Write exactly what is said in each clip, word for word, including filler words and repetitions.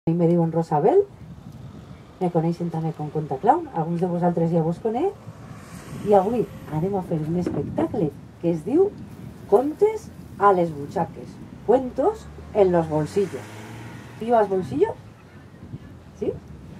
I me diuen Rosabel, me coneixen també com Conta Clown, alguns de vosaltres ja vos conec, i avui anem a fer un espectacle que es diu Contes a les butxaques, cuentos en los bolsillos. ¿Tú llevas bolsillos? ¿Sí?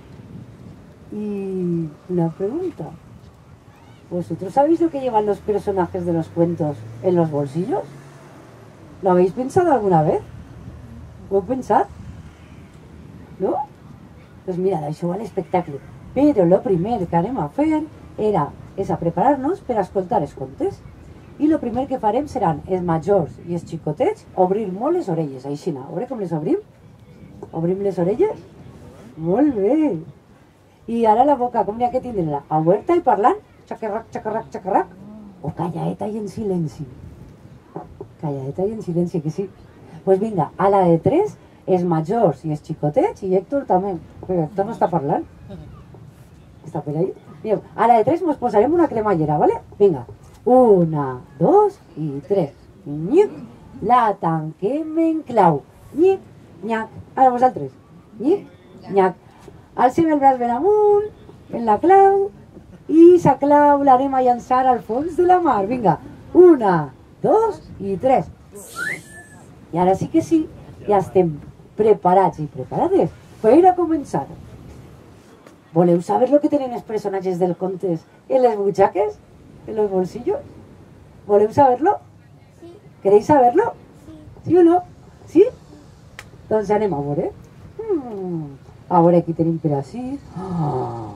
Y una pregunta, ¿vosotros sabéis lo que llevan los personajes de los cuentos en los bolsillos? ¿Lo habéis pensado alguna vez? ¿Ho heu pensat? No? Doncs mira, d'això va l'espectacle. Però el primer que anem a fer era, és a preparar-nos per a escoltar els contes. I el primer que farem seran els majors i els xicotets obrir molt les orelles, així. A veure com les obrim? Obrim les orelles? Molt bé! I ara la boca, com n'hi ha que tindre-la? Oberta i parlant? Xacarrac, xacarrac, xacarrac? O calladeta i en silenci? Calladeta i en silenci, que sí. Doncs pues vinga, a la de tres, els majors i els xicotets, i Héctor també, però Héctor no està parlant. Està per ahí? Mireu, a la de tres mos posarem una cremallera, ¿vale? Vinga, una, dos i tres. Nyic, la tanquem en clau. Nyic, nyac. Ara vosaltres. Nyic, nyac. Alcem el braç ben amunt, en la clau, i sa clau l'harem a llançar al fons de la mar. Vinga, una, dos i tres. I ara sí que sí, ja estem preparats i preparades per a començar. Voleu saber lo que tenen els personatges del contes en les butxaques? En los bolsillos? ¿Voleu saberlo? Sí. ¿Queréis saberlo? Sí. ¿Sí o no? ¿Sí? Doncs anem a veure. Hmm. A veure qui tenim per així. Oh.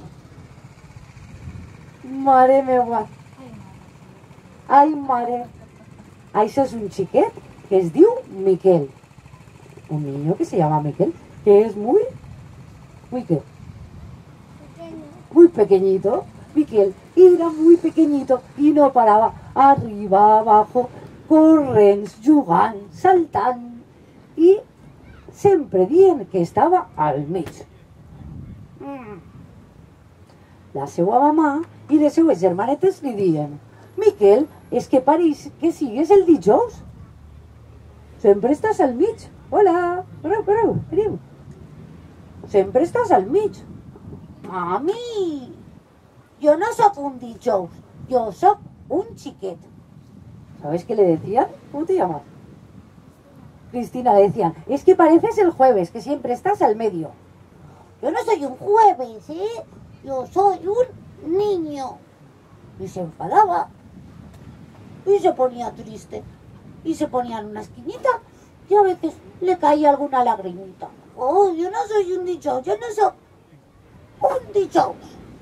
Mare meva. Ai, mare. Això és un xiquet que es diu Miquel. Un niño que se llama Miquel, que es muy, muy qué, muy pequeñito. Miquel era muy pequeñito y no paraba arriba, abajo, corrents, jugant, saltant i sempre dient que estava al mig. La seva mamà i les seues germanetes li diuen: Miquel, és que pareix que sigues el dijous. Sempre estàs al mig. Hola, pareu, pareu, veniu. Sempre estàs al mig. Mami, yo no soy un dijous, yo soy un chiquet. ¿Sabes qué le decían? ¿Cómo te llamas? Cristina, le decían, es que pareces el jueves, que siempre estás al medio. Yo no soy un jueves, ¿eh? Yo soy un niño. Y se enfadaba. Y se ponía triste. Y se ponía en una esquinita. Y a veces le caía alguna lagrimita. Oh, yo no soy un dijous, yo no soy un dijous.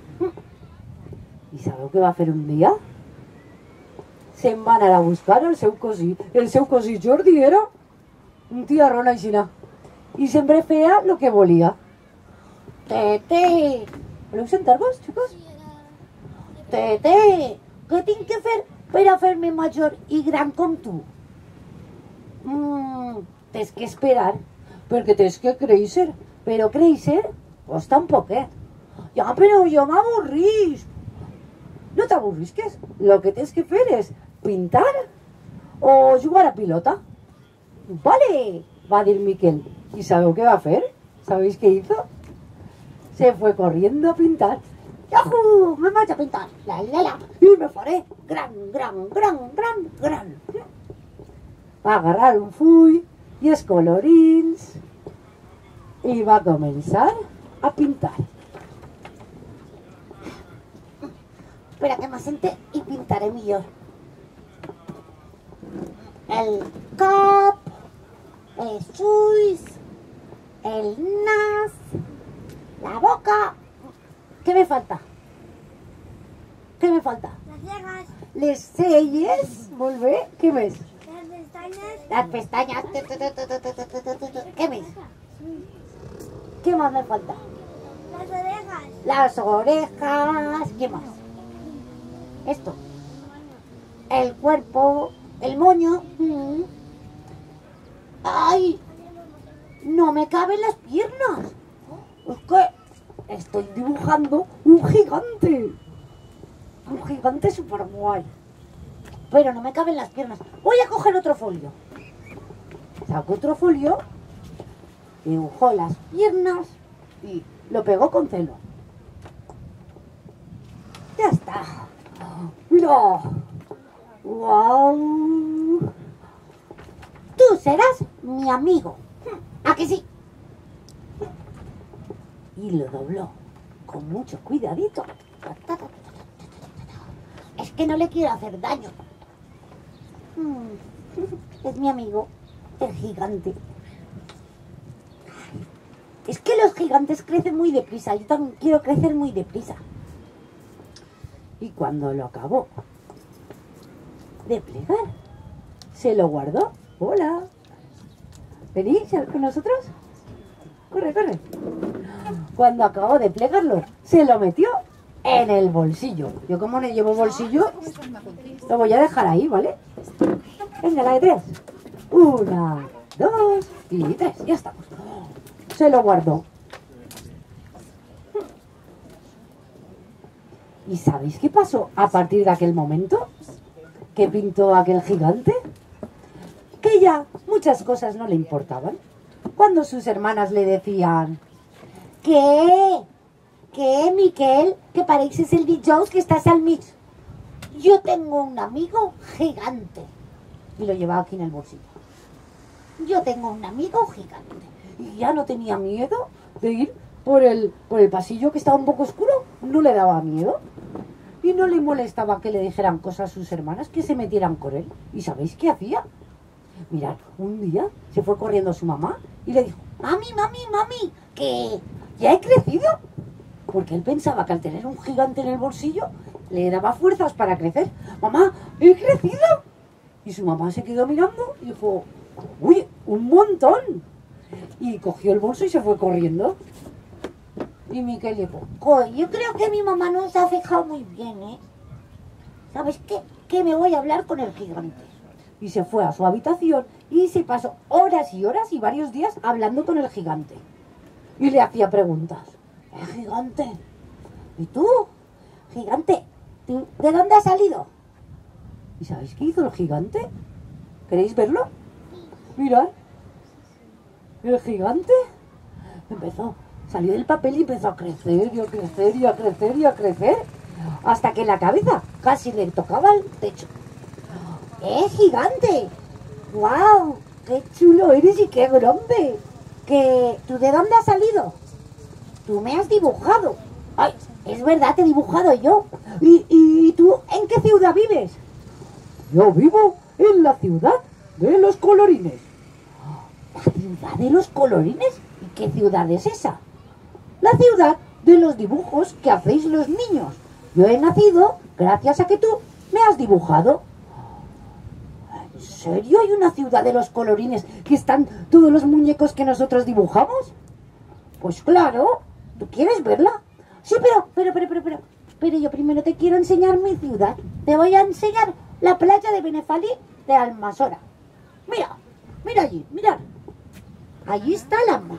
I sabeu què va fer un dia? Se'n va anar a buscar el seu cosí. El seu cosí Jordi era un tiarrón aixina. I sempre feia el que volia. Tete, Voleu sentar-vos, xicos? tete, què tinc que fer per a fer-me major i gran com tu? Mm, tens que esperar, perquè tens que créixer. Però créixer costa un poquet. Ja, però jo m'avorrís. No t'avorrisques. Lo que tens que fer és pintar o jugar a pilota. Vale, va dir Miquel. ¿Y sabeu qué va a hacer? ¿Sabéis qué hizo? Se fue corriendo a pintar. ¡Yahoo! Me voy a pintar. La, la, la. Y me faré gran, gran, gran, gran, gran. Va a agarrar un full y els colorins y va a comenzar a pintar. Espera que m'assente i pintaré millor. El cap, els ulls, el nas, la boca. ¿Qué me falta? ¿Qué me falta? Las cejas, Les celles, molt bé. Què més? las pestañas, Las pestañas. Tu, tu, tu, tu, tu, tu, tu, tu, tu. ¿Qué més? ¿Qué más me falta? las orejas, Las orejas. ¿Qué más? Esto. El cuerpo. El moño. Mm. ¡Ay! No me caben las piernas. Es que estoy dibujando un gigante. Un gigante super guay. Pero no me caben las piernas. Voy a coger otro folio. Saco otro folio dibujó las piernas y lo pegó con celo. Ya está. ¡Mira! ¡Guau! Tú serás mi amigo. ¿A que sí? Y lo dobló con mucho cuidadito. Es que no le quiero hacer daño. Mm, Es mi amigo, el gigante. Es que los gigantes crecen muy deprisa. Yo también quiero crecer muy deprisa. Y cuando lo acabó de plegar, se lo guardó. ¡Hola! ¿Venís con nosotros? Corre, corre. Cuando acabó de plegarlo, se lo metió en el bolsillo. Yo como no llevo bolsillo, lo voy a dejar ahí, ¿vale? Venga, la de tres. Una, dos y tres. Ya estamos. Se lo guardó. ¿Y sabéis qué pasó a partir de aquel momento? ¿Qué pintó aquel gigante? Que ya muchas cosas no le importaban. Cuando sus hermanas le decían: ¿Qué? ¿Qué, Miquel? Que pareces el Jones que estás al mig. Yo tengo un amigo gigante. y lo llevaba aquí en el bolsillo. Yo tengo un amigo gigante. Y ya no tenía miedo de ir por el, por el pasillo que estaba un poco oscuro. No le daba miedo. Y no le molestaba que le dijeran cosas a sus hermanas, que se metieran con él. ¿Y sabéis qué hacía? Mirad, un día se fue corriendo a su mamá y le dijo: Mami, mami, mami, que ¿ya he crecido? Porque él pensaba que al tener un gigante en el bolsillo le daba fuerzas para crecer. Mamá, ¿he crecido? Y su mamá se quedó mirando y dijo: uy, un montón. Y cogió el bolso y se fue corriendo. Y Miquel dijo: jo, yo creo que mi mamá no se ha fijado muy bien, ¿eh? ¿Sabes qué? Que me voy a hablar con el gigante. Y se fue a su habitación y se pasó horas y horas y varios días hablando con el gigante. Y le hacía preguntas. Eh, gigante, ¿y tú? Gigante, ¿tú ¿de dónde has salido? ¿Y sabéis qué hizo el gigante? ¿Queréis verlo? Mirad. El gigante empezó, salió del papel y empezó a crecer y a crecer y a crecer y a crecer. Hasta que la cabeza casi le tocaba el techo. ¡Eh, gigante! ¡Guau! ¡Qué chulo eres y qué grande! ¿Que tú de dónde has salido? Tú me has dibujado. Ay, es verdad, te he dibujado yo. ¿Y, y tú en qué ciudad vives? Yo vivo en la ciudad de los colorines. ¿La ciudad de los colorines? ¿Y qué ciudad es esa? La ciudad de los dibujos que hacéis los niños. Yo he nacido gracias a que tú me has dibujado. ¿En serio hay una ciudad de los colorines que están todos los muñecos que nosotros dibujamos? Pues claro. ¿Tú quieres verla? Sí, pero, pero, pero, pero, pero, pero yo primero te quiero enseñar mi ciudad. Te voy a enseñar la playa de Benefalí de Almasora. Mira, mira allí, mirad. Allí está la mar.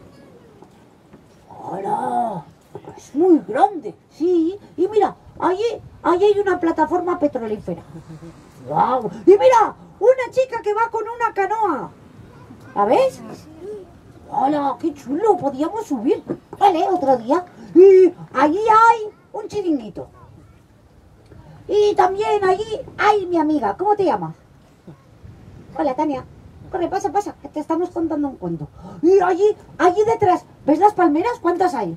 ¡Hola! Es muy grande. Sí, y mira, allí, allí hay una plataforma petrolífera. ¡Guau! Y mira, una chica que va con una canoa. ¿La ves? ¡Hola! ¡Qué chulo! Podíamos subir. Vale, otro día. Y allí hay un chiringuito. Y también allí hay mi amiga. ¿Cómo te llamas? Hola, Tania. Corre, pasa, pasa, que te estamos contando un cuento. Y allí, allí detrás, ¿ves las palmeras? ¿Cuántas hay?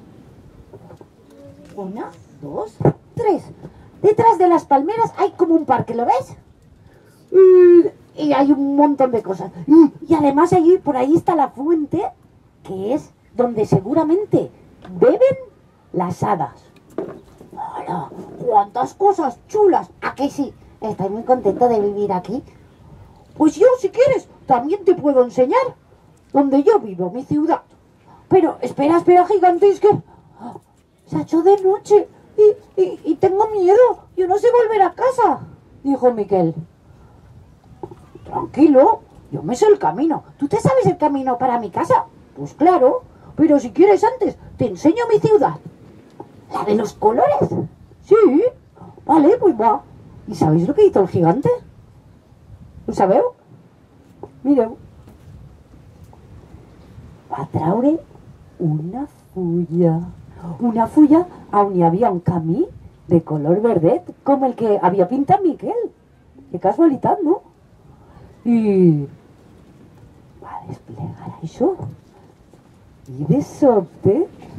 Una, dos, tres. Detrás de las palmeras hay como un parque, ¿lo ves? Y, y hay un montón de cosas. Y, y además allí, por ahí está la fuente, que es donde seguramente beben las hadas. ¡Hola! ¡Cuántas cosas chulas! ¿A que sí? Estoy muy contento de vivir aquí. Pues yo, si quieres, también te puedo enseñar donde yo vivo, mi ciudad. Pero espera, espera, gigante, es que se ha hecho de noche y, y, y tengo miedo. Yo no sé volver a casa, dijo Miquel. Tranquilo, yo me sé el camino. ¿Tú te sabes el camino para mi casa? Pues claro, pero si quieres antes, te enseño mi ciudad. ¿La de los colores? Sí, vale, pues va. ¿Y sabéis lo que hizo el gigante? ¿Lo sabeu? Mireu. va traure una fulla. Una fulla on hi havia un camí de color verdet, com el que havia pintat Miquel. Que casualitat, no? I va desplegar això. I de sobte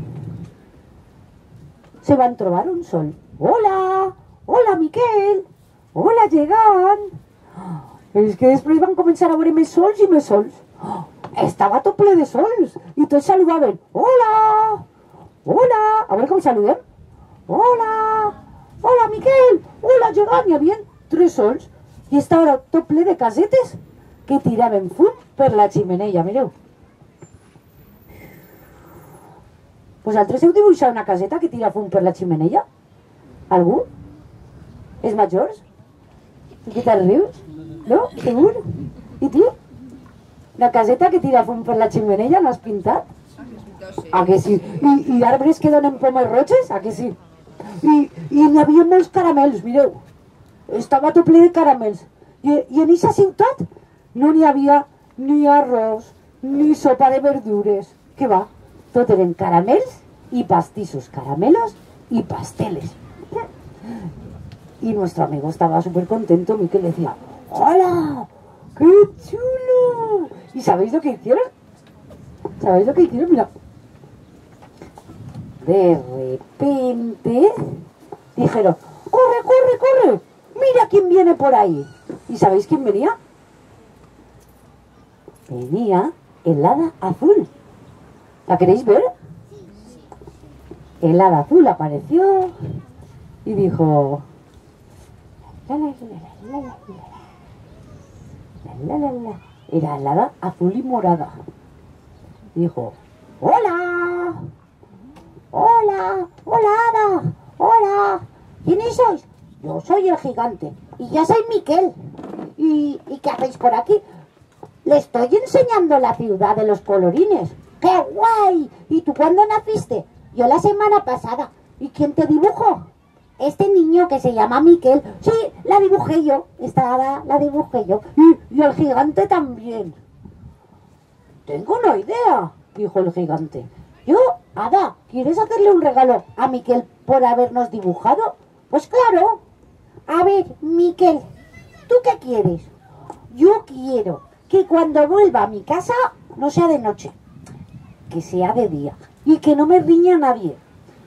se van trobar un sol. Hola, hola Miquel, hola gegant. És que després van començar a veure més sols i més sols. Estava tot ple de sols i tots saludaven. Hola, hola, a veure com saludem. Hola, hola Miquel, hola gegant. Hi havia tres sols i estava tot ple de casetes que tiraven fum per la ximenea, mireu. Vosaltres heu dibuixat una caseta que tira fum per la ximenea? Algú? Els majors? I què te'n rius? No? Segur? I tu? La caseta que tira fum per la ximenea l'has pintat? Ah, que sí? I, i arbres que donen pomes roges? Ah, que sí? I, i n'hi havia molts caramels, mireu. Estava tot ple de caramels. I, i en aquesta ciutat no n'hi havia ni arròs, ni sopa de verdures. Què va? Tot eren caramels y pastissos, caramelos y pasteles. Y nuestro amigo estaba súper contento. Miquel decía, ¡hola! ¡Qué chulo! ¿Y sabéis lo que hicieron? ¿Sabéis lo que hicieron? Mira. De repente dijeron, ¡corre, corre, corre! ¡Mira quién viene por ahí! ¿Y sabéis quién venía? Venía el hada azul. ¿La queréis ver? El hada azul apareció y dijo, la, la, la, la, la, la, la, la, la. Era el hada azul y morada. Dijo, hola, hola, hola hada, hola, ¿quiénes sois? Yo soy el gigante y ya soy Miquel. ¿Y, ¿y qué hacéis por aquí? Le estoy enseñando la ciudad de los colorines. ¡Qué guay! ¿Y tú cuándo naciste? Yo la semana pasada. ¿Y quién te dibujó? Este niño que se llama Miquel. Sí, la dibujé yo. Esta hada la dibujé yo. Y, y el gigante también. Tengo una idea, dijo el gigante. Yo, hada, ¿quieres hacerle un regalo a Miquel por habernos dibujado? Pues claro. A ver, Miquel, ¿tú qué quieres? Yo quiero que cuando vuelva a mi casa no sea de noche, que sea de día y que no me riña nadie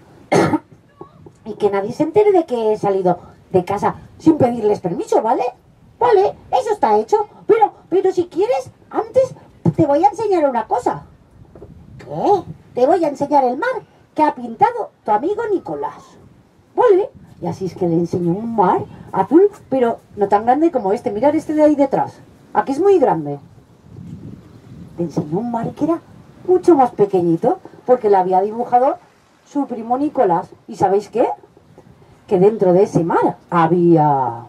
y que nadie se entere de que he salido de casa sin pedirles permiso, ¿vale? Vale, eso está hecho, pero, pero si quieres, antes te voy a enseñar una cosa. ¿Qué? Te voy a enseñar el mar que ha pintado tu amigo Nicolás. Vale, y así es que le enseñó un mar azul, pero no tan grande como este. Mirad este de ahí detrás. Aquí es muy grande. Le enseñó un mar que era mucho más pequeñito, porque le había dibujado su primo Nicolás. ¿Y sabéis qué? Que dentro de ese mar había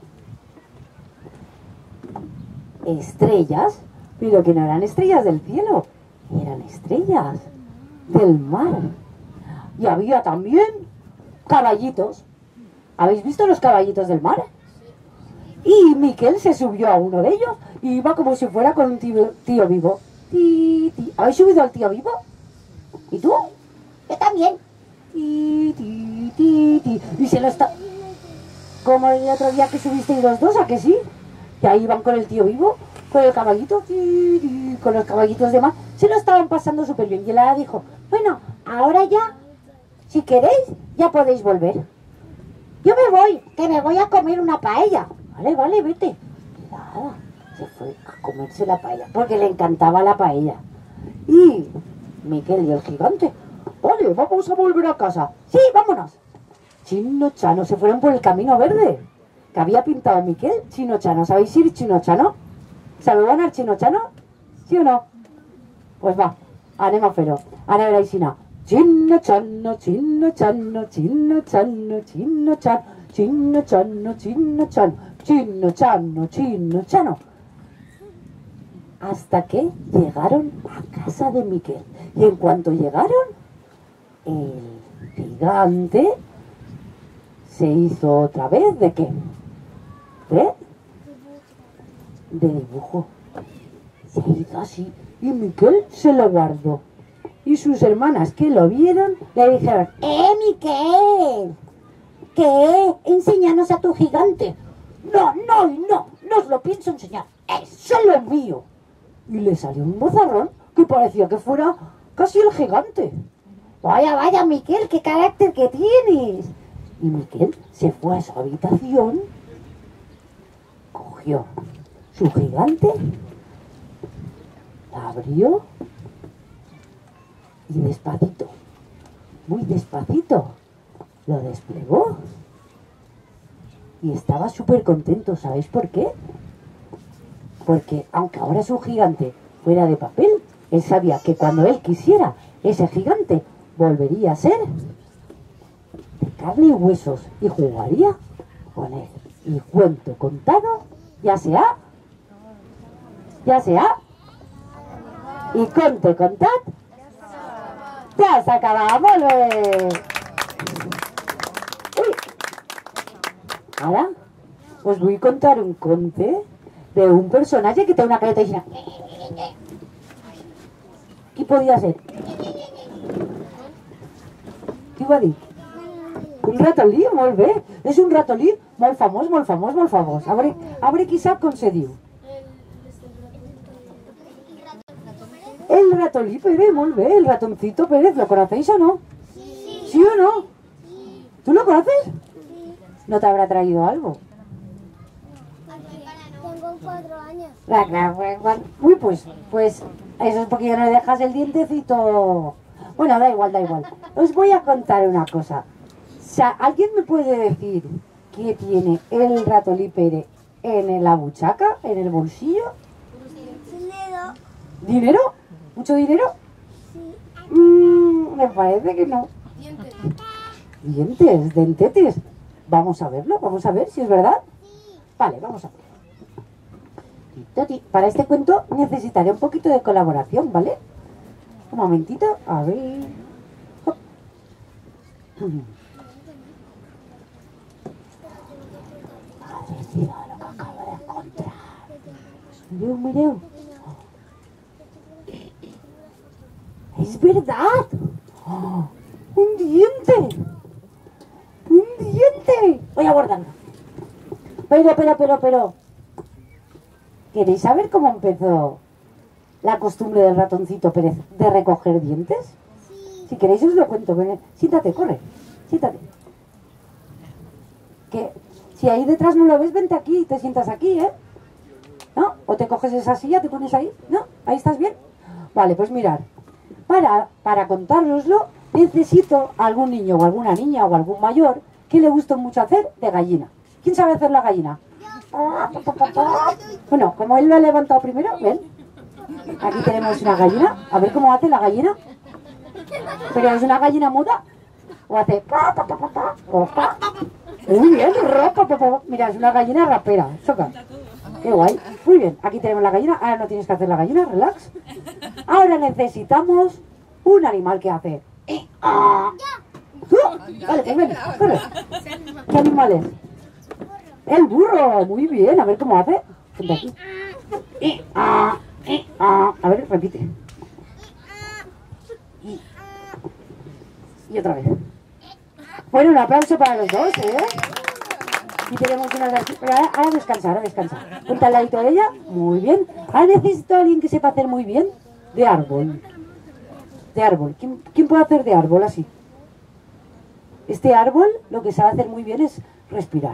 estrellas, pero que no eran estrellas del cielo, eran estrellas del mar. Y había también caballitos. ¿Habéis visto los caballitos del mar? Y Miquel se subió a uno de ellos y iba como si fuera con un tío, tío vivo. Ti, ti. ¿Habéis subido al tío vivo? ¿Y tú? Yo también. Ti, ti, ti, ti. Y se lo está... Como el otro día que subisteis los dos, ¿a que sí? Y ahí iban con el tío vivo, con el caballito, ti, ti, con los caballitos de mar. Se lo estaban pasando súper bien. Y el hada dijo, bueno, ahora ya, si queréis, ya podéis volver. Yo me voy, que me voy a comer una paella. Vale, vale, vete. Y la hada se fue a comerse la paella, porque le encantaba la paella. Y Miquel y el gigante, vale, vamos a volver a casa. Sí, vámonos. Chino Chano se fueron por el camino verde que había pintado Miquel. Chino Chano, ¿sabéis ir Chino Chano? ¿Saludan al Chino Chano? ¿Sí o no? Pues va, anem a fer-ho. Ara a veure, Aixina. Chino Chano, Chino Chano, Chino Chano, Chino Chano, Chino Chano, Chino Chano, Chino Chano, Chino Chano. Hasta que llegaron a casa de Miquel. Y en cuanto llegaron, el gigante se hizo otra vez de qué? ¿De? De dibujo. Se hizo así y Miquel se lo guardó. y sus hermanas que lo vieron le dijeron: ¡Eh, Miquel! ¿Qué? Enséñanos a tu gigante. No, no, no, no os lo pienso enseñar, es solo mío. Y le salió un mozarrón que parecía que fuera casi el gigante. Vaya, vaya, Miquel, qué carácter que tienes. Y Miquel se fue a su habitación, cogió su gigante, la abrió y despacito, muy despacito, lo desplegó. Y estaba súper contento, ¿sabéis por qué? Porque aunque ahora es un gigante fuera de papel, él sabía que cuando él quisiera, ese gigante volvería a ser de carne y huesos y jugaría con él. Y cuento contado, ya sea, ya sea, y conte contad, ya se acaba, vuelve. Ahora os voy a contar un conte de un personaje que tiene una careta y ¿qué podía ser? Què va dir? Un ratolí, molt bé. És un ratolí molt famós, molt famós, molt famós. A veure, a veure qui sap com se diu. El ratolí Pérez, molt bé. El ratoncito Pérez, ¿lo conocéis o no? Sí. ¿Sí o no? Sí. ¿Tú lo conoces? ¿No te habrá traído algo? Tengo cuatro años. Ah, claro, pues, uy, pues, pues, eso es porque ya no le dejas el dientecito. Bueno, da igual, da igual. Os voy a contar una cosa. O sea, ¿alguien me puede decir qué tiene el ratolí Pérez en la buchaca, en el bolsillo? Dinero. ¿Dinero? ¿Mucho dinero? Sí. Mm, me parece que no. Dientes. Dientes, dentetes. Vamos a verlo, vamos a ver si es verdad. Vale, vamos a ver. Para este cuento necesitaré un poquito de colaboración, ¿vale? Un momentito, a ver. Hop. Madre mía, lo que acabo de encontrar. Mireu, mireu. ¡Es verdad! ¡Oh! ¡Un diente! ¡Un diente! Voy a guardarlo. Pero, pero, pero, pero. ¿Queréis saber cómo empezó la costumbre del ratoncito Pérez de recoger dientes? Sí. Si queréis os lo cuento. Ven, siéntate, corre. Siéntate. Que si ahí detrás no lo ves, vente aquí y te sientas aquí, ¿eh? ¿No? O te coges esa silla, te pones ahí. ¿No? ¿Ahí estás bien? Vale, pues mirad. Para, para contároslo, necesito a algún niño o alguna niña o algún mayor que le guste mucho hacer de gallina. ¿Quién sabe hacer la gallina? Bueno, como él lo ha levantado primero, ven. Aquí tenemos una gallina. A ver cómo hace la gallina. ¿Pero es una gallina muda? ¿O hace...? Muy bien. Mira, es una gallina rapera. Choca. Qué guay. Muy bien, aquí tenemos la gallina. Ahora no tienes que hacer la gallina, relax. Ahora necesitamos un animal que hace... ¿Tú? Vale, pues ven, corre. ¿Qué animal es? El burro, muy bien, a ver cómo hace. Vente aquí. Y, ah, y, ah. A ver, repite. Y, y otra vez. Bueno, un aplauso para los dos, ¿eh? Y tenemos una de aquí. Pero ahora, ahora descansar, ahora descansar. Ponte al ladito de ella, muy bien. Ahora necesito a alguien que sepa hacer muy bien de árbol. De árbol. ¿Quién, quién puede hacer de árbol así? Este árbol lo que sabe hacer muy bien es respirar.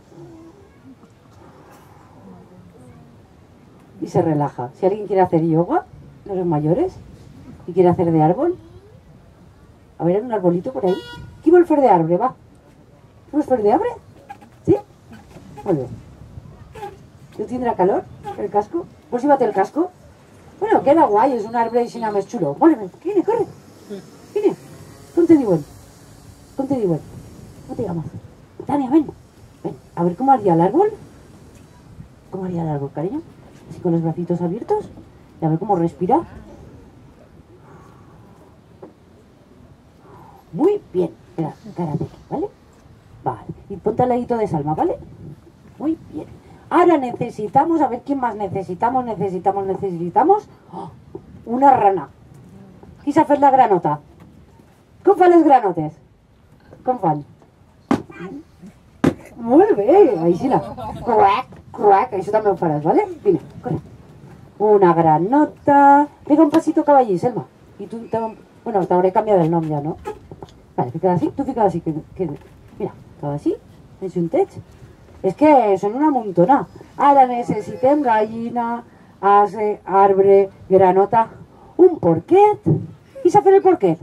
Y se relaja. Si alguien quiere hacer yoga, de los mayores, y quiere hacer de árbol, a ver, un arbolito por ahí. ¿Quién va a hacer de árbol? Va. ¿Quién va a hacer de árbol? ¿Sí? Muy bien. ¿No tendrá calor el casco? Pues llévate el casco. Bueno, queda guay, es un árbol y sin más chulo. Bueno, viene, corre. Viene. Ponte de buen. Ponte de buen. ¿Cómo te llamas? Tania, ven. Ven. A ver cómo haría el árbol. ¿Cómo haría el árbol, cariño? Así con los bracitos abiertos. Y a ver cómo respira. Muy bien. Espera, cárate aquí, ¿vale? Vale. Y ponte al ladito de Salma, ¿vale? Muy bien. Ahora necesitamos, a ver quién más necesitamos, necesitamos, necesitamos. ¡Oh! Una rana. qui s'ha fet la granota? Com fan les granotes? Com fan? Molt bé, Aixina. Cruac, cruac, això també ho faràs, ¿vale? Vine, corre. Una granota. Pega un pasito caballí, Selma. Y tú, te... bueno, te habré cambiado el nombre ya, ¿no? Vale, fica así, tú fica así, que, que... mira, todo así, es un tech. És que són una montona. Ara necessitem gallina, ase, arbre, granota, un porquet. Qui s'ha fet el porquet?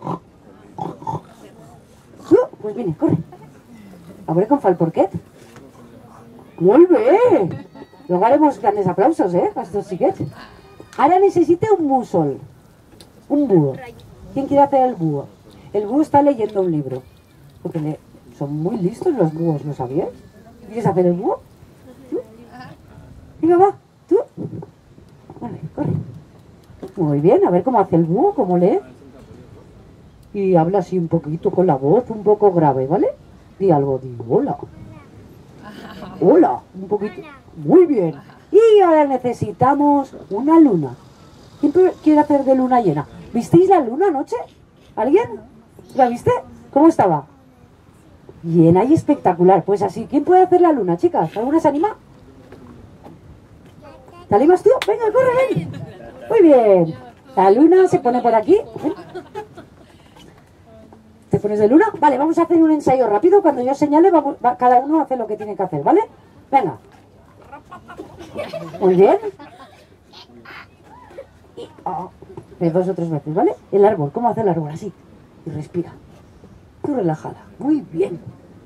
Uh, pues vine, corre. A veure com fa el porquet. Molt bé! Luego haremos grandes aplausos, ¿eh? A estos xiquets. Ara necessite un mussol. Un búho. ¿Quién quiere hacer el búho? El búho está leyendo un libro. Porque le... son muy listos los búhos, ¿lo sabías? ¿Quieres hacer el búho? ¿Tú? Venga, va, tú. Vale, corre. Muy bien, a ver cómo hace el búho, cómo lee. Y habla así un poquito con la voz, un poco grave, ¿vale? Di algo, di hola. Hola, un poquito. Muy bien. Y ahora necesitamos una luna. ¿Quién quiere hacer de luna llena? ¿Visteis la luna anoche? ¿Alguien? ¿La viste? ¿Cómo estaba? Llena y espectacular. Pues así, ¿quién puede hacer la luna, chicas? ¿Alguna se anima? ¿Te animas tú? Venga, corre, ven. Muy bien. La luna se pone por aquí. Ven. ¿Te pones de luna? Vale, vamos a hacer un ensayo rápido. Cuando yo señale, vamos, va, cada uno hace lo que tiene que hacer, ¿vale? Venga. Muy bien. Y, oh, de dos o tres veces, ¿vale? El árbol, ¿cómo hace el árbol? Así. Y respira. Tú relajada. Muy bien.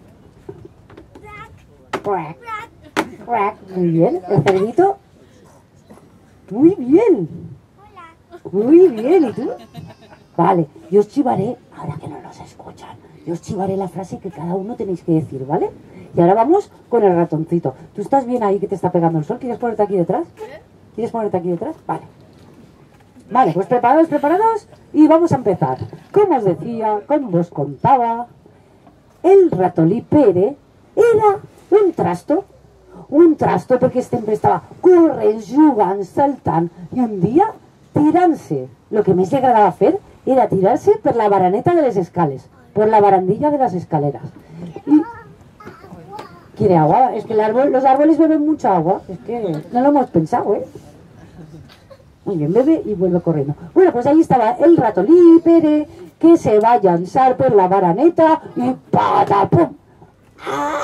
Quack. Quack. Muy bien. El cerdito. Muy bien. Muy bien. ¿Y tú? Vale. Yo os chivaré, ahora que no nos escuchan, yo os chivaré la frase que cada uno tenéis que decir, ¿vale? Y ahora vamos con el ratoncito. ¿Tú estás bien ahí que te está pegando el sol? ¿Quieres ponerte aquí detrás? ¿Quieres ponerte aquí detrás? Vale. Vale, pues preparados, preparados. Y vamos a empezar. Como os decía, como os contaba, el ratolí Pere era un trasto. Un trasto perquè sempre estava corrent, jugant, saltant. I un dia, tirant-se. Lo que més li agradava fer era tirar-se per la baraneta de les escales. Por la barandilla de las escaleras. Y... ¿Quiere agua? Es que el árbol, los árboles beben mucha agua. Es que no lo hemos pensado, ¿eh? Muy bien, bebe y vuelve corriendo. Bueno, pues ahí estaba el ratolí Pere, que se va a llançar per la baraneta y ¡patapum! ¡Ah!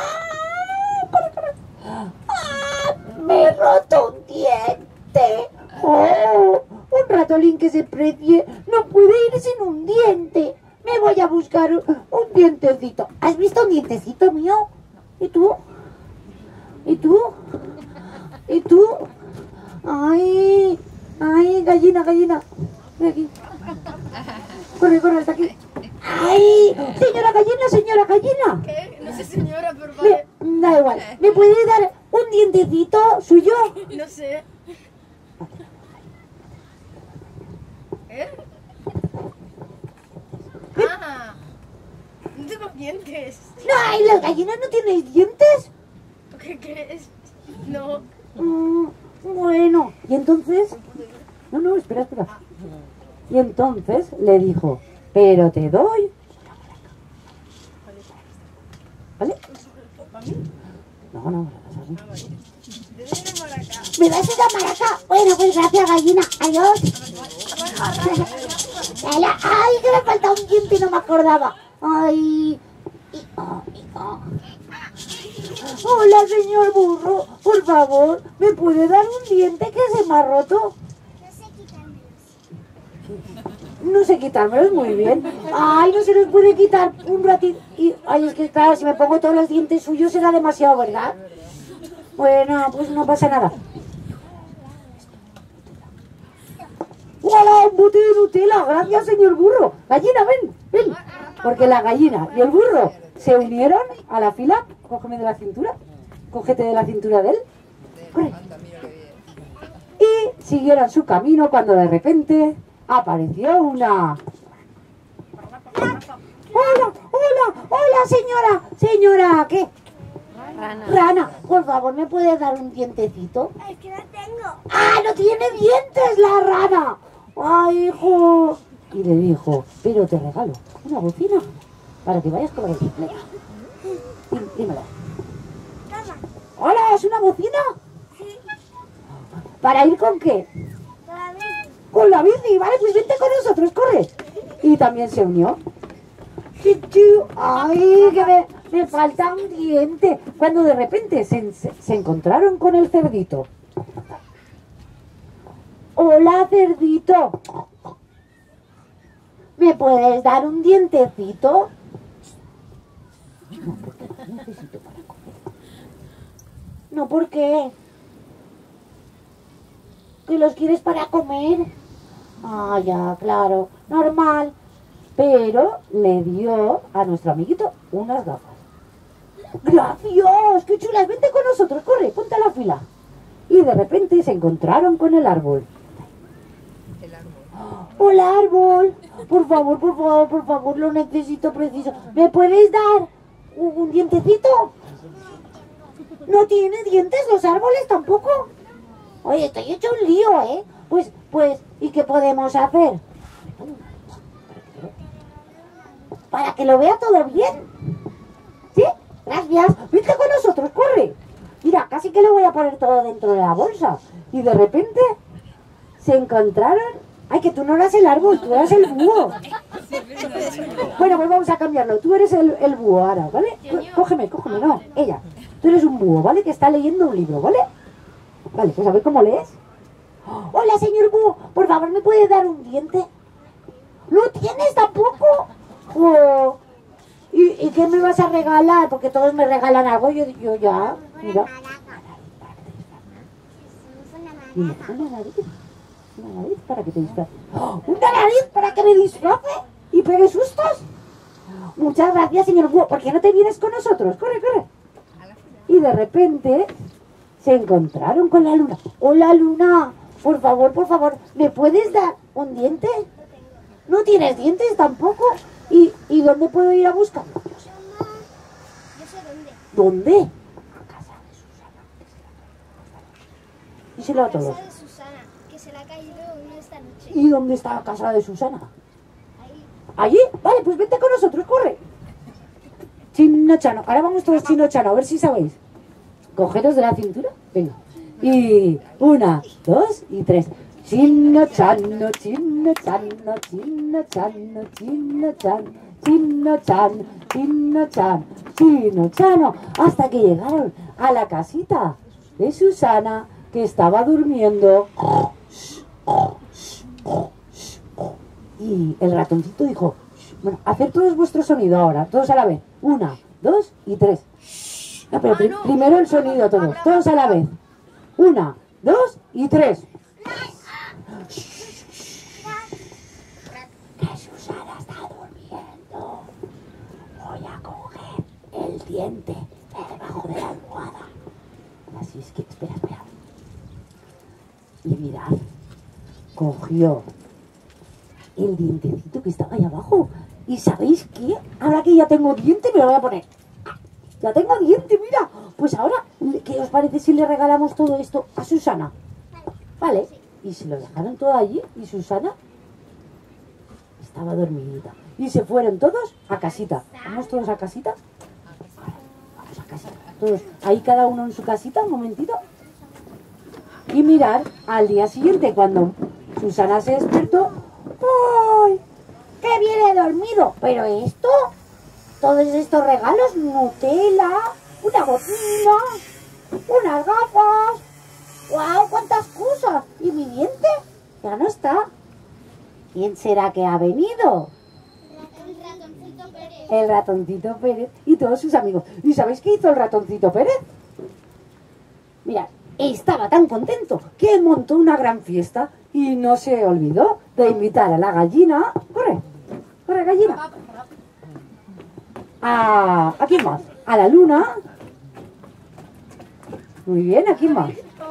¡Ah! ¡Me he roto un diente! ¡Oh! Un ratolín que se precie no puede ir sin un diente. Me voy a buscar un, un dientecito. ¿Has visto un dientecito mío? ¿Y tú? ¿Y tú? ¿Y tú? ¡Ay! ¡Ay, gallina, gallina! Ven aquí. Corre, corre, hasta aquí. ¡Ay! Señora gallina, señora gallina. ¿Qué? No sé, señora, pero vale. Me, da igual. ¿Me puede dar un dientecito suyo? No sé. ¿Eh? Ah, no tengo dientes. No, ay, las gallinas no tienen dientes. ¿Qué crees? No. Mm, bueno, y entonces... No, no, espera, espera. Y entonces le dijo, pero te doy... ¿Vale? No, no, ¿me das esa maraca? Bueno, pues gracias, gallina. Adiós. Ay, que me falta un diente y no me acordaba. Ay. Y, oh, y, oh. Hola, señor burro. Por favor, ¿me puede dar un diente que se me ha roto? no sé quitármelos, muy bien. Ay, no se los puede quitar un ratito. Y, ay, es que claro, si me pongo todos los dientes suyos será demasiado, ¿verdad? Bueno, pues no pasa nada. ¡Hola, un bote de Nutella! Gracias, señor burro. Gallina, ven, ven. Porque la gallina y el burro se unieron a la fila. Cógeme de la cintura. Cógete de la cintura de él. Corre. Y siguieron su camino cuando de repente apareció una... ¡Hola, hola, hola, señora! Señora, ¿qué? Rana. Rana, por favor, ¿me puede dar un dientecito? Es que no tengo. ¡Ah, no tiene dientes la rana! ¡Ay, hijo! y le dijo, pero te regalo una bocina para que vayas con la bicicleta. Dí- Dímelo. Toma. ¡Hola! ¿Es una bocina? ¿Para ir con qué? Toma, bici. Con la bici. Vale, pues vente con nosotros, corre. Y también se unió. Chichu, ¡ay, que me, me falta un diente! Cuando de repente se, se, se encontraron con el cerdito. Hola, cerdito. ¿Me puedes dar un dientecito? No, porque no necesito para comer. No, ¿por qué? ¿Que los quieres para comer? Ah, ya, claro, normal. Pero le dio a nuestro amiguito unas gafas. ¡Gracias! ¡Qué chulas! Vente con nosotros, corre, ponte a la fila. Y de repente se encontraron con el árbol. El árbol. ¡Hola, árbol! Por favor, por favor, por favor, lo necesito preciso. ¿Me puedes dar un, un dientecito? ¿No tiene dientes los árboles tampoco? Oye, estoy hecho un lío, ¿eh? Pues, pues, ¿y qué podemos hacer? Para que lo vea todo bien. ¿Sí? Gracias. Vente con nosotros, corre. Mira, casi que le voy a poner todo dentro de la bolsa. Y de repente se encontraron... Ay, que tú no eras el árbol, tú eras el búho. Bueno, pues vamos a cambiarlo. Tú eres el, el búho ahora, ¿vale? Có- Cógeme, cógeme, no, ella. Tú eres un búho, ¿vale? Que está leyendo un libro, ¿vale? Vale, pues a ver cómo lees. Hola, señor búho, por favor, ¿me puede dar un diente? ¿No tienes tampoco? Oh, ¿y, ¿Y qué me vas a regalar? Porque todos me regalan algo, yo, yo ya, mira. Dime, una nariz, una nariz para que te disfrace. ¡Oh! ¿Una nariz para que me disfrace y pegue sustos? Muchas gracias, señor búho. ¿Por qué no te vienes con nosotros? Corre, corre. Y de repente se encontraron con la luna. Hola, luna, por favor, por favor, ¿me puedes dar un diente? ¿No tienes dientes tampoco? ¿Y, ¿Y dónde puedo ir a buscarlo? Yo sé. Yo sé dónde. ¿Dónde? A casa de Susana. Díselo a todos. Casa de Susana, que se le ha caído uno esta noche. ¿Y dónde está la casa de Susana? Ahí. ¿Allí? Vale, pues vente con nosotros, corre. Chino Chano. Ahora vamos todos Chino Chano, a ver si sabéis. Cogeros de la cintura. Venga. Y una, dos y tres. Chino Chano, Chino Chano, Chino Chano, Chino Chano, Chino Chano, Chino Chano, Chino Chano. Hasta que llegaron a la casita de Susana, que estaba durmiendo. Y el ratoncito dijo, bueno, hacer todos vuestro sonido ahora, todos a la vez. Una, dos y tres. No, pero pri- primero el sonido todos, todos a la vez. Una, dos y tres. Que Susana está durmiendo. Voy a coger el diente de debajo de la almohada. Así es que, espera, espera. Y mirad, cogió el dientecito que estaba ahí abajo. ¿Y sabéis qué? Ahora que ya tengo diente me lo voy a poner. Ya tengo diente, mira. Pues ahora, ¿qué os parece si le regalamos todo esto a Susana? Vale. Y se lo dejaron todo allí y Susana estaba dormidita. Y se fueron todos a casita. ¿Vamos todos a casita? Vale, vamos a casita. Todos. Ahí cada uno en su casita, un momentito. Y mirar al día siguiente cuando Susana se despertó. ¡Ay! ¡Qué bien he dormido! Pero esto, todos estos regalos, Nutella, una bocina, unas gafas. ¡Guau! ¡Cuántas cosas! ¿Y mi diente? Ya no está. ¿Quién será que ha venido? El ratoncito Pérez. El ratoncito Pérez y todos sus amigos. ¿Y sabéis qué hizo el ratoncito Pérez? Mirad, estaba tan contento que montó una gran fiesta y no se olvidó de invitar a la gallina. ¡Corre! ¡Corre, gallina! A, ¿a quién más? A la luna. Muy bien, ¿a quién más?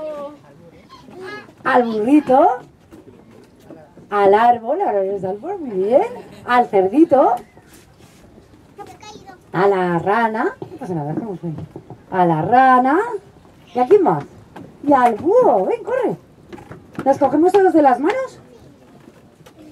Al burrito. Al árbol, ahora es árbol, muy bien. Al cerdito. A la rana. No pasa nada, dejamos ahí. A la rana. ¿Y a quién más? Y al búho. Ven, corre. ¿Nos cogemos todos de las manos?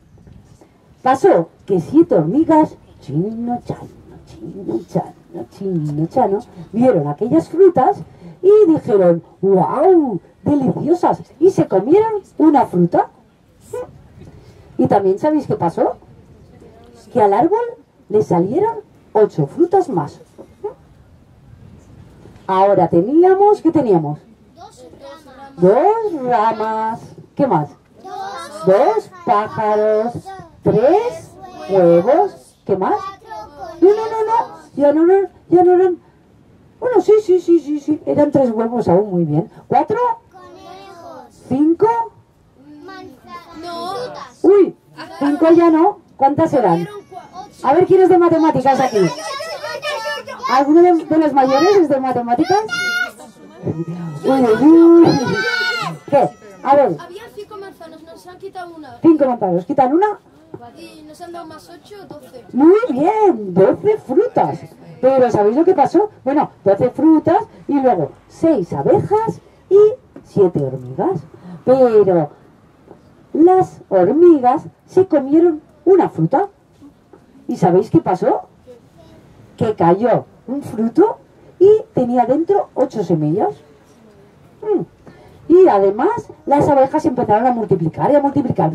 pasó que siete hormigas, chino, chano, chino, chano, chino, chano, vieron aquellas frutas y dijeron, ¡wow! ¡Deliciosas! Y se comieron una fruta. Y también, ¿sabéis qué pasó? Que al árbol le salieron ocho frutas más. Ahora teníamos, ¿qué teníamos? Dos ramas. Dos ramas. ¿Qué más? Dos. Dos pájaros. Tres huevos. ¿Qué más? No, no, no, no. Ya no, no, ya no eran. Bueno, sí, sí, sí, sí, sí. Eran tres huevos aún, muy bien. ¿Cuatro? Conejos. ¿Cinco? Manzanas. No. Frutas. Uy, cinco ya no. ¿Cuántas eran? A ver, ¿quién es de matemáticas aquí? ¿Alguno de, de los mayores es de matemáticas? Uy, uy, uy. ¿Qué? A ver, Había cinco manzanas, nos han quitado una. cinco manzanas. ¿Quitan una? Y nos han dado más ocho, doce. Muy bien, doce frutas. Pero ¿sabéis lo que pasó? Bueno, doce frutas y luego seis abejas y siete hormigas. Pero las hormigas se comieron una fruta. ¿Y sabéis qué pasó? Que cayó un fruto y tenía dentro ocho semillas. Mm. Y además las abejas empezaron a multiplicar y a multiplicar.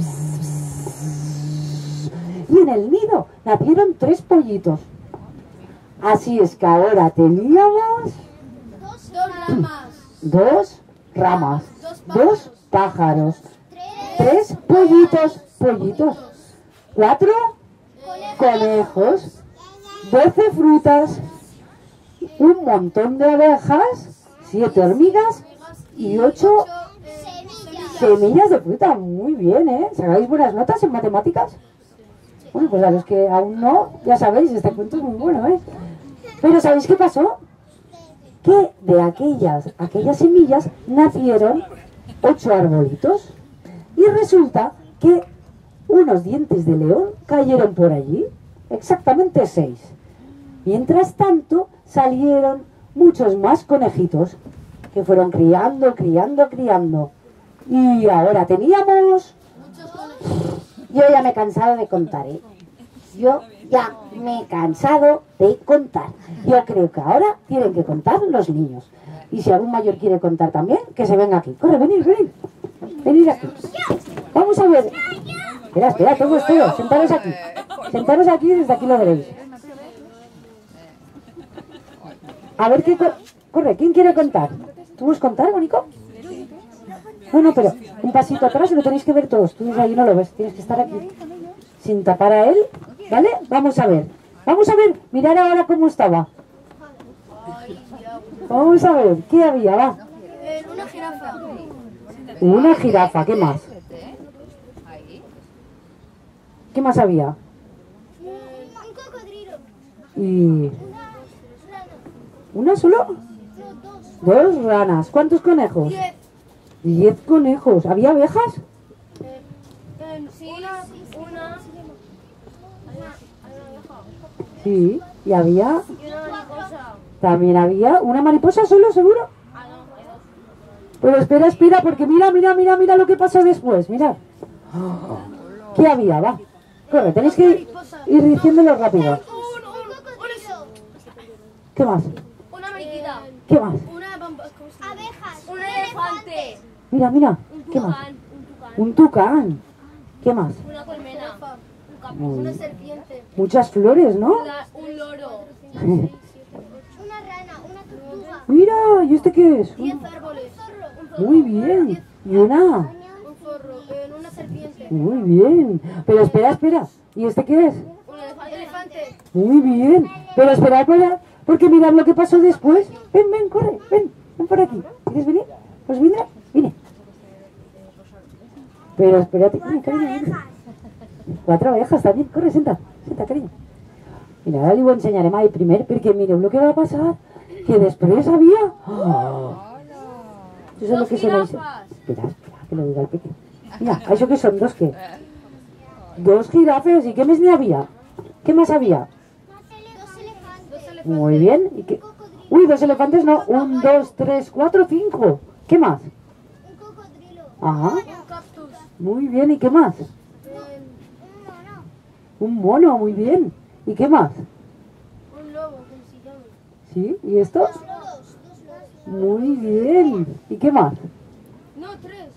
Y en el nido nacieron tres pollitos. Así es que ahora teníamos Dos ramas. dos ramas, dos pájaros, Tres. tres pollitos, pollitos, cuatro conejos, doce frutas, un montón de abejas, siete hormigas y ocho Semillas. semillas de fruta. Muy bien, ¿eh? ¿Sacáis buenas notas en matemáticas? Bueno, pues a los que aún no, ya sabéis, este cuento es muy bueno, ¿eh? Pero ¿sabéis qué pasó? Que de aquellas, aquellas semillas nacieron ocho arbolitos. Y resulta que unos dientes de león cayeron por allí, exactamente seis. Mientras tanto salieron muchos más conejitos que fueron criando, criando, criando. Y ahora teníamos... Yo ya me he cansado de contar, ¿eh? Yo ya me he cansado de contar. Yo creo que ahora tienen que contar los niños. Y si algún mayor quiere contar también, que se venga aquí. Corre, venid, venid. Venid aquí. Vamos a ver. Espera, espera, todos, todos. Sentaros aquí. Sentaros aquí y desde aquí lo veréis. A ver qué... co- Corre, ¿quién quiere contar? ¿Tú vas a contar, Mónico? No, no, pero un pasito atrás y lo tenéis que ver todos. Tú desde ahí no lo ves, tienes que estar aquí. Sin tapar a él, ¿vale? Vamos a ver. Vamos a ver, mirar ahora cómo estaba. Vamos a ver, ¿qué había? Va. Eh, una jirafa. Una jirafa, ¿qué más? Ahí. ¿Qué más había? Un cocodrilo. Y... Rana. ¿Una solo? No, dos. Dos ranas. ¿Cuántos conejos? Diez. Diez conejos. ¿Había abejas? Eh, eh, sí, una, una Sí. ¿Y había? y una mariposa. También había una mariposa solo, seguro. Ah, no, hay dos. Pero espera, espera, porque mira, mira, mira, mira lo que pasó después. Mirad. ¿Qué había? Va. Corre, tenéis que ir diciéndolo rápido. Un, un, ¿Qué más? una mariquita. ¿Qué más? Una bamba- ¿cómo se llama? Abejas. Un elefante. Mira, mira. Un ¿Qué más? tucán. Un tucán. Un tucán. ¿Qué más? Una colmena. Un cap- Muy Una bien. serpiente. Muchas flores, ¿no? Una- un loro. Una rana. Una tortuga. Mira, ¿y este qué es? Diez árboles. Un zorro. Muy bien. Y una. Un zorro. eh, una serpiente. Muy bien. Pero espera, espera. ¿Y este qué es? Un elefante. elefante. Muy bien. Pero espera, espera. Porque mirad lo que pasó después. Ven, ven, corre. Ven. Ven por aquí. ¿Quieres venir? Pues vendrá. Vine. Pero espérate. Vine, cariño, vine. Cuatro abejas también. Corre, senta. Senta, cariño. Mira, ahora le voy a enseñar a Mai primero. Porque mireu lo que va a pasar. Que després había... Oh. ¿Tú sabes lo que son eso? Espera, espera, que lo diga el pequeño. Mira, ¿eso qué son? ¿Dos qué? Dos jirafes. ¿Y qué más ni había? ¿Qué más había? Dos elefantes. Muy bien. ¿Y qué? Uy, dos elefantes no. Un, dos, tres, cuatro, cinco. ¿Qué más? Un cocodrilo. Ajá. Un cactus. Muy bien. ¿Y qué más? Un mono. Un mono, muy bien. ¿Y qué más? Un lobo, ¿cómo se llama? ¿Sí? ¿Y esto? Dos loros, dos loros. Muy bien. ¿Y qué más? No, tres.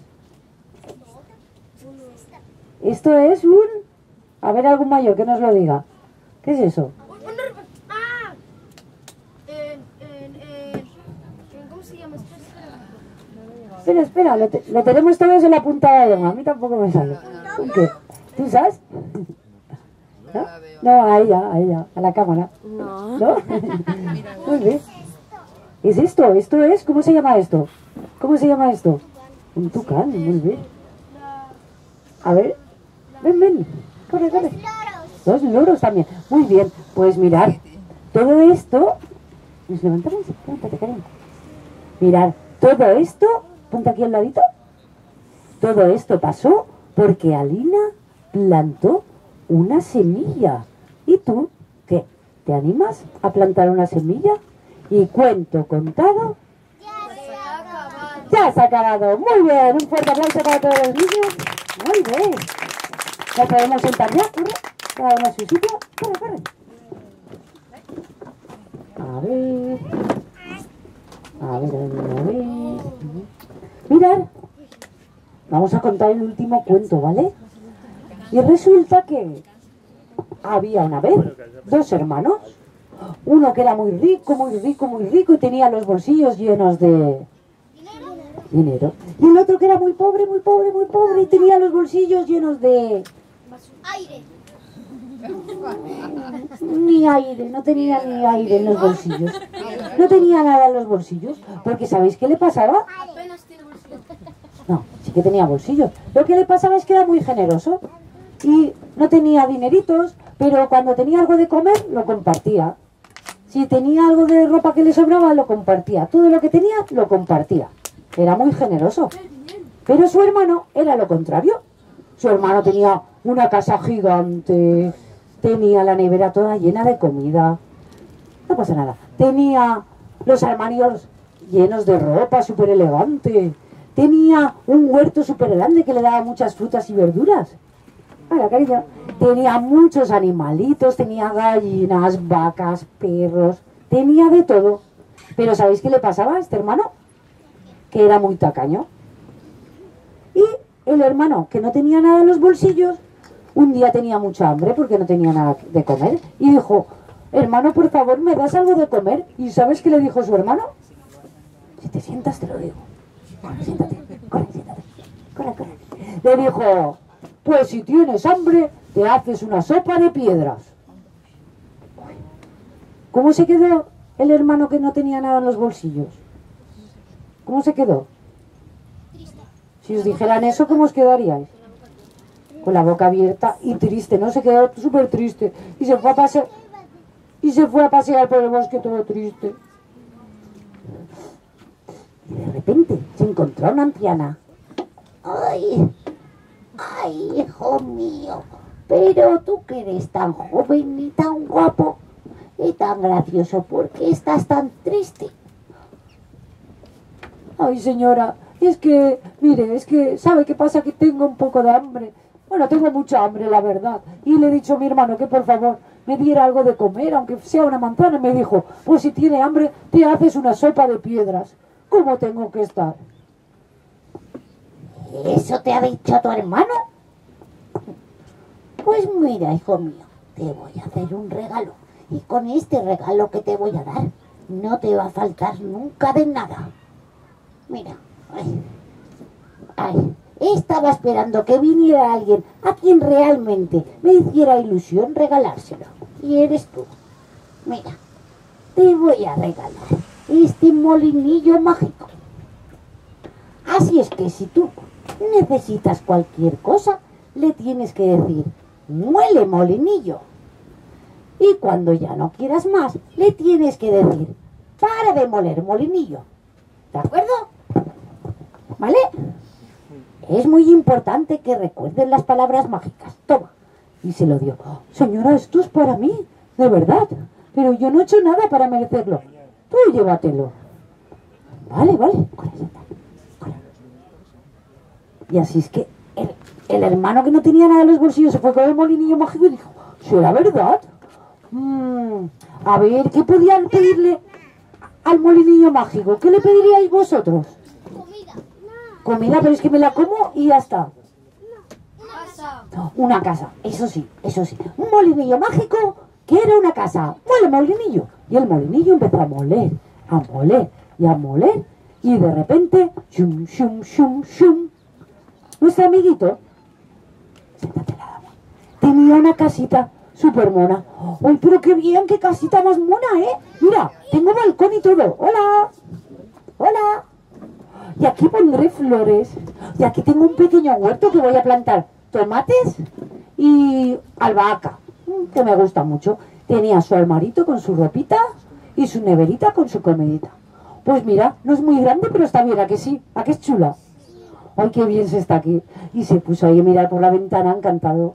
Esto es un... A ver, algún mayor que nos lo diga. ¿Qué es eso? Un, un or- ¡Ah! En, en, en, en- ¿Cómo se llama? Espera, espera. Espera, espera, lo, te- lo tenemos todos en la punta de la lengua. A mí tampoco me sale. ¿Un qué? ¿Tú sabes? ¿No? No, a ella, a ella, a la cámara. No. ¿No? Muy bien. ¿Es esto? ¿Esto es? ¿Cómo se llama esto? ¿Cómo se llama esto? Un tucán, muy bien. A ver, ven, ven, corre, corre. Loros. Dos loros también. Muy bien, pues mirad, todo esto... ¿Nos levantamos? Levántate, cariño. Mirad, todo esto, ponte aquí al ladito. Todo esto pasó porque Alina plantó una semilla. ¿Y tú qué? ¿Te animas a plantar una semilla? Y cuento contado, ya se ha acabado. Muy bien, un fuerte aplauso para todos los niños. Muy bien. ¿Nos podemos sentar ya? ¿Corre? Cada uno a su sitio. Corre, corre. A ver. A ver, a ver, a ver. Mirad. Vamos a contar el último cuento, ¿vale? Y resulta que había una vez dos hermanos. Uno que era muy rico, muy rico, muy rico y tenía los bolsillos llenos de dinero. Y el otro que era muy pobre, muy pobre, muy pobre y tenía los bolsillos llenos de... Aire. Ni aire, no tenía ni aire en los bolsillos. No tenía nada en los bolsillos. Porque ¿sabéis qué le pasaba? Apenas tiene bolsillo. No, sí que tenía bolsillos. Lo que le pasaba es que era muy generoso. Y no tenía dineritos, pero cuando tenía algo de comer, lo compartía. Si tenía algo de ropa que le sobraba, lo compartía. Todo lo que tenía, lo compartía. Era muy generoso. Pero su hermano era lo contrario. Su hermano tenía una casa gigante, tenía la nevera toda llena de comida. No pasa nada. Tenía los armarios llenos de ropa súper elegante. Tenía un huerto súper grande que le daba muchas frutas y verduras. Hola, cariño. Tenía muchos animalitos, tenía gallinas, vacas, perros, tenía de todo. Pero ¿sabéis qué le pasaba a este hermano? Que era muy tacaño. Y el hermano, que no tenía nada en los bolsillos, un día tenía mucha hambre porque no tenía nada de comer. Y dijo, hermano, por favor, ¿me das algo de comer? ¿Y sabes qué le dijo su hermano? Si te sientas, te lo digo. Corre, siéntate, corre, siéntate. Corre, corre. Le dijo, pues si tienes hambre, te haces una sopa de piedras. ¿Cómo se quedó el hermano que no tenía nada en los bolsillos? ¿Cómo se quedó? Si os dijeran eso, ¿cómo os quedaríais? Con la boca abierta y triste, ¿no? Se quedó súper triste. Y se fue a pasear. Y se fue a pasear por el bosque todo triste. Y de repente se encontró una anciana. Ay, ay, hijo mío, pero tú que eres tan joven y tan guapo y tan gracioso, ¿por qué estás tan triste? Ay, señora, es que, mire, es que, ¿sabe qué pasa? Que tengo un poco de hambre. Bueno, tengo mucha hambre, la verdad. Y le he dicho a mi hermano que por favor me diera algo de comer, aunque sea una manzana. Y me dijo, pues si tiene hambre, te haces una sopa de piedras. ¿Cómo tengo que estar? ¿Eso te ha dicho tu hermano? Pues mira, hijo mío, te voy a hacer un regalo. Y con este regalo que te voy a dar, no te va a faltar nunca de nada. Mira, ay, ay, estaba esperando que viniera alguien a quien realmente me hiciera ilusión regalárselo. Y eres tú. Mira, te voy a regalar este molinillo mágico. Así es que si tú necesitas cualquier cosa, le tienes que decir, muele molinillo. Y cuando ya no quieras más, le tienes que decir, para de moler molinillo. ¿De acuerdo? ¿Vale? Es muy importante que recuerden las palabras mágicas. Toma. Y se lo dio. Oh, señora, esto es para mí, de verdad. Pero yo no he hecho nada para merecerlo. Tú llévatelo. Vale, vale. Corre, siéntate. Corre. Y así es que el, el hermano que no tenía nada en los bolsillos se fue con el molinillo mágico y dijo, ¿será verdad? Mm, a ver, ¿qué podían pedirle al molinillo mágico? ¿Qué le pediríais vosotros? Comida. Comida, pero es que me la como y ya está. Casa. Una casa, eso sí, eso sí. Un molinillo mágico que era una casa. Muele molinillo. Y el molinillo empezó a moler, a moler y a moler. Y de repente, shum, shum, shum, shum. Nuestro amiguito, siéntate la dama, tenía una casita súper mona. ¡Ay, pero qué bien! ¡Qué casita más mona, eh! Mira, tengo balcón y todo. ¡Hola! ¡Hola! Y aquí pondré flores. Y aquí tengo un pequeño huerto que voy a plantar tomates y albahaca, que me gusta mucho. Tenía su armarito con su ropita y su neverita con su comidita. Pues mira, no es muy grande, pero está bien, ¿a que sí? ¿A que es chula? ¡Ay, qué bien se está aquí! Y se puso ahí a mirar por la ventana, encantado.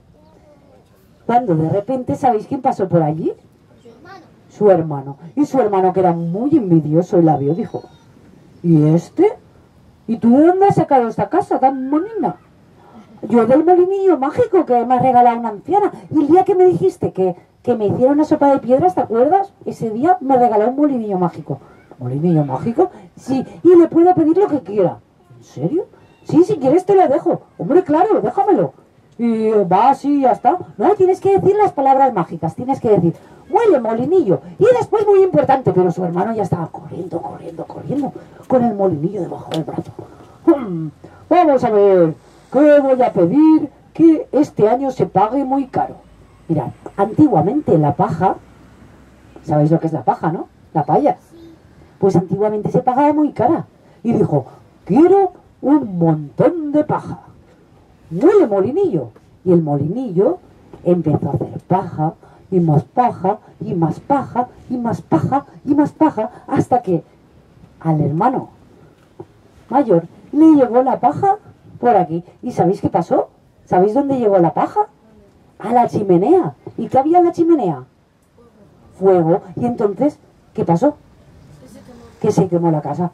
Cuando de repente, ¿sabéis quién pasó por allí? Su hermano. Su hermano. Y su hermano, que era muy envidioso, y la vio, dijo: ¿y este? ¿Y tú de dónde has sacado esta casa tan bonita? Yo del molinillo mágico que me ha regalado una anciana. Y el día que me dijiste que, que me hiciera una sopa de piedras, ¿te acuerdas? Ese día me regaló un molinillo mágico. ¿Molinillo mágico? Sí, y le puedo pedir lo que quiera. ¿En serio? Sí, si quieres te lo dejo. Hombre, claro, déjamelo. Y va así, ya está. No, tienes que decir las palabras mágicas. Tienes que decir: muele molinillo. Y después, muy importante, pero su hermano ya estaba corriendo, corriendo, corriendo, con el molinillo debajo del brazo. Hmm, vamos a ver, ¿qué voy a pedir que este año se pague muy caro? Mirad, antiguamente la paja, ¿sabéis lo que es la paja, no? La paya. Pues antiguamente se pagaba muy cara. Y dijo: quiero un montón de paja. Muele molinillo. Y el molinillo empezó a hacer paja, y más paja, y más paja, y más paja, y más paja, hasta que al hermano mayor le llegó la paja por aquí. ¿Y sabéis qué pasó? ¿Sabéis dónde llegó la paja? A la chimenea. ¿Y qué había en la chimenea? Fuego. Y entonces, ¿qué pasó? Que se quemó la casa.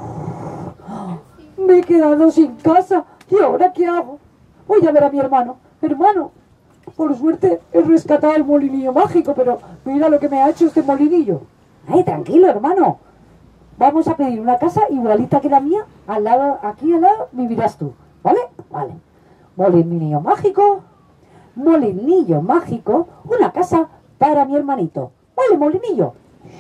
Me he quedado sin casa. ¿Y ahora qué hago? Voy a ver a mi hermano. Hermano, por suerte he rescatado el molinillo mágico, pero mira lo que me ha hecho este molinillo. Ay, tranquilo, hermano. Vamos a pedir una casa igualita que la mía. Al lado, aquí al lado, vivirás tú. ¿Vale? Vale. Molinillo mágico. Molinillo mágico. Una casa para mi hermanito. Vale, molinillo.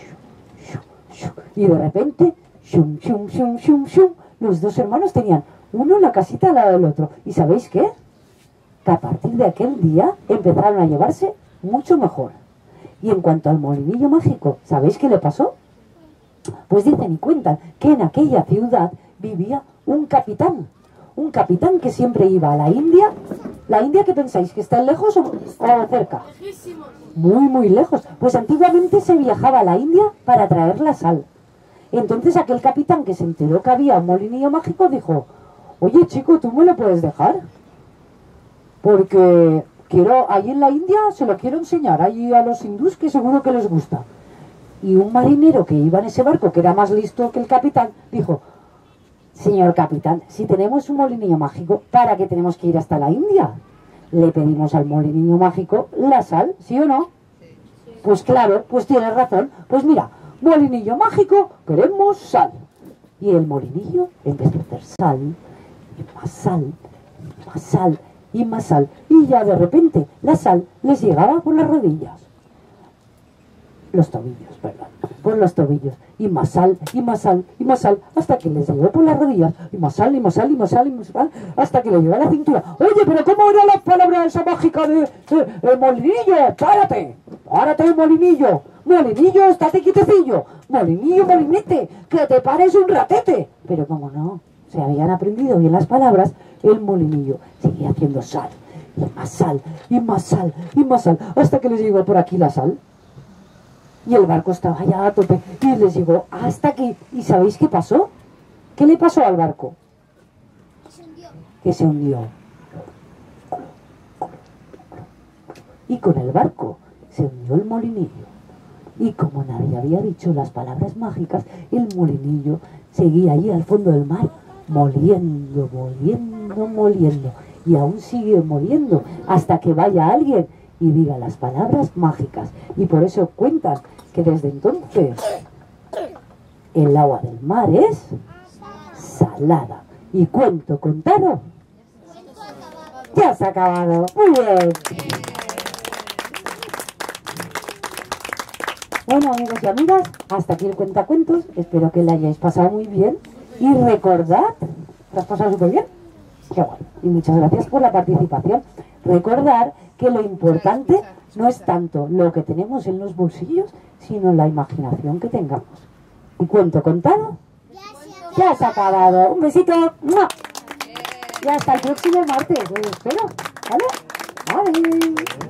Y de repente, shum, shum, shum, shum, shum, los dos hermanos tenían uno en la casita al lado del otro. ¿Y sabéis qué? Que a partir de aquel día empezaron a llevarse mucho mejor. Y en cuanto al molinillo mágico, ¿sabéis qué le pasó? Pues dicen y cuentan que en aquella ciudad vivía un capitán. Un capitán que siempre iba a la India. ¿La India qué pensáis? ¿Que está lejos o, o cerca? Muy, muy lejos. Pues antiguamente se viajaba a la India para traer la sal. Entonces aquel capitán que se enteró que había un molinillo mágico dijo: oye, chico, ¿tú me lo puedes dejar? Porque quiero, allí en la India se lo quiero enseñar, allí a los hindús, que seguro que les gusta. Y un marinero que iba en ese barco, que era más listo que el capitán, dijo: señor capitán, si tenemos un molinillo mágico, ¿para qué tenemos que ir hasta la India? Le pedimos al molinillo mágico la sal, ¿sí o no? Pues claro, pues tienes razón. Pues mira, molinillo mágico, queremos sal. Y el molinillo empezó a hacer sal, y más sal, y más sal, y más sal. Y ya de repente la sal les llegaba por las rodillas. Los tobillos, perdón, por los tobillos. Y más sal, y más sal, y más sal, hasta que les llegó por las rodillas. Y más sal, y más sal, y más sal, y más sal, hasta que le llegó a la cintura. Oye, pero ¿cómo era la palabra esa mágica de, de, de molinillo? ¡Párate! ¡Párate, molinillo! Molinillo, estate quietecillo. Molinillo, molinete, que te pares un ratete. Pero como no se habían aprendido bien las palabras, el molinillo seguía haciendo sal, y más sal, y más sal, y más sal, hasta que les llegó por aquí la sal. Y el barco estaba ya a tope, y les llegó hasta aquí. ¿Y sabéis qué pasó? ¿Qué le pasó al barco? Se hundió. Que se hundió. Y con el barco se hundió el molinillo. Y como nadie había dicho las palabras mágicas, el molinillo seguía allí al fondo del mar, moliendo, moliendo, moliendo. Y aún sigue moliendo hasta que vaya alguien y diga las palabras mágicas. Y por eso cuentan que desde entonces el agua del mar es salada. Y cuento contado, ya se ha acabado. Muy bien. Bueno, amigos y amigas, hasta aquí el cuentacuentos. Espero que la hayáis pasado muy bien. Y recordad, ¿te has pasado súper bien? Qué bueno. Y muchas gracias por la participación. Recordar que lo importante no es tanto lo que tenemos en los bolsillos, sino la imaginación que tengamos. Y cuento contado, ya se ha acabado. Un besito. ¡Mua! Y hasta el próximo martes. Os espero. ¿Vale? Vale.